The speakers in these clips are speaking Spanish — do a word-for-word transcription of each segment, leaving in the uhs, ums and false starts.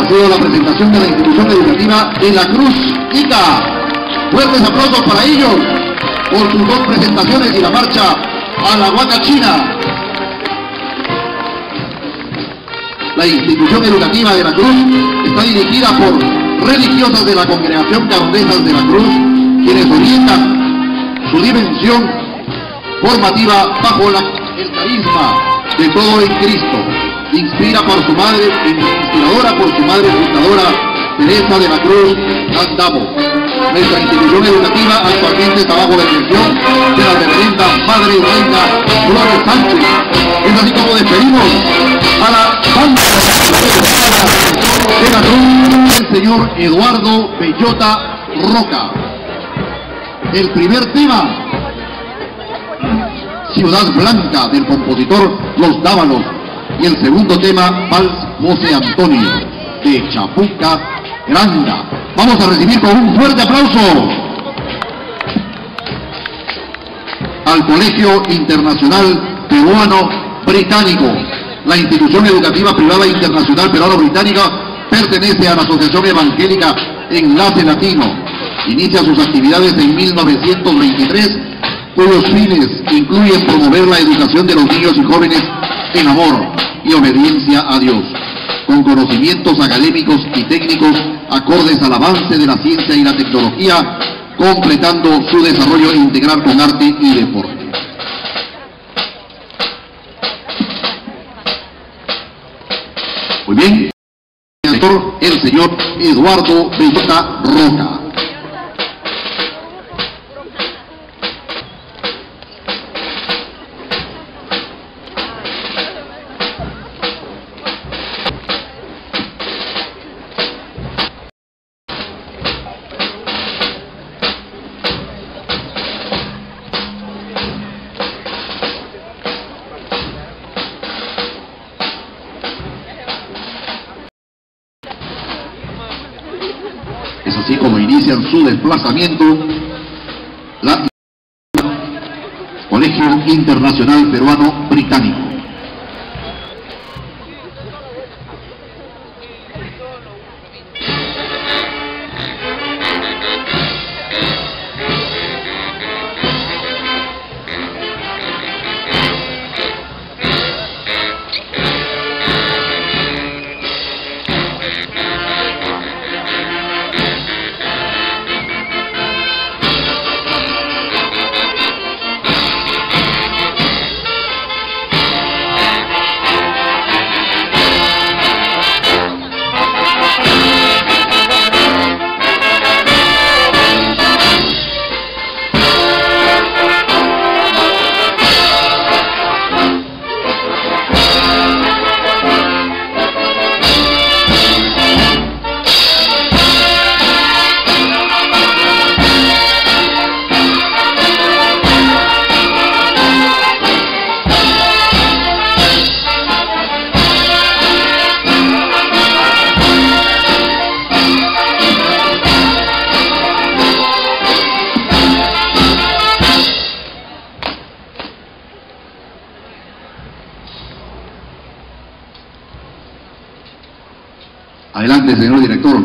sido la presentación de la institución educativa de la Cruz Ica. Fuertes aplausos para ellos por sus dos presentaciones y la marcha a la Huaca China. La institución educativa de la Cruz está dirigida por religiosas de la Congregación Carondesas de la Cruz, quienes orientan su dimensión formativa bajo la, el carisma de todo en Cristo. Inspira por su madre, inspiradora por su madre fundadora, Teresa de la Cruz Andamo. Nuestra institución educativa actualmente está bajo la dirección de la reverenda Madre y Reina Dolores Sánchez. Es así como despedimos a la banda de la Cruz, el señor Eduardo Bellota Roca. El primer tema, Ciudad Blanca, del compositor Los Dávalos, y el segundo tema, Vals José Antonio, de Chapuca Granda. Vamos a recibir con un fuerte aplauso al Colegio Internacional Peruano Británico. La institución educativa privada internacional peruano-británica pertenece a la Asociación Evangélica Enlace Latino. Inicia sus actividades en mil novecientos veintitrés, cuyos fines incluyen promover la educación de los niños y jóvenes en amor y obediencia a Dios, con conocimientos académicos y técnicos acordes al avance de la ciencia y la tecnología, completando su desarrollo integral con arte y deporte. Muy bien, el señor Eduardo Bellota Roca. Así como inician su desplazamiento la Colegio Internacional Peruano Británico. Adelante, señor director.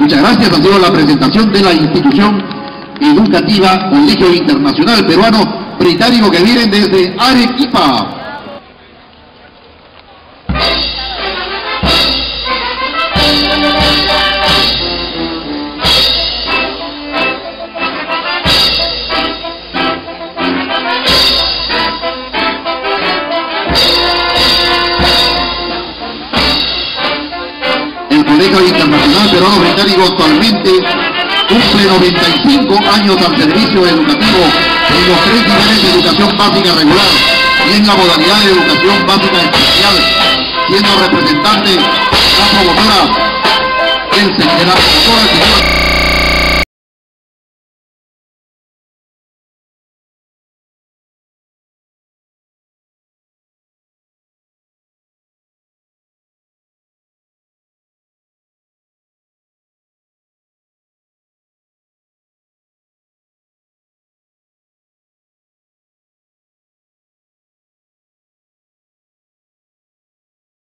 Muchas gracias, ha sido la presentación de la institución educativa Colegio Internacional Peruano Británico, que vienen desde Arequipa. El Colegio Internacional Peruano Británico actualmente cumple noventa y cinco años al servicio educativo en los tres niveles de educación básica regular y en la modalidad de educación básica especial, siendo representante la promotora, el señor, la promotora, el señor